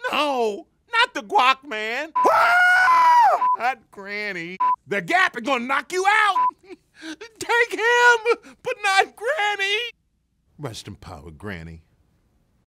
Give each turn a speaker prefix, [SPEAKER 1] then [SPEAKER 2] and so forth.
[SPEAKER 1] No, not the guac man. Not Granny. The Gap is gonna knock you out. Take him, but not Granny. Rest in power, Granny.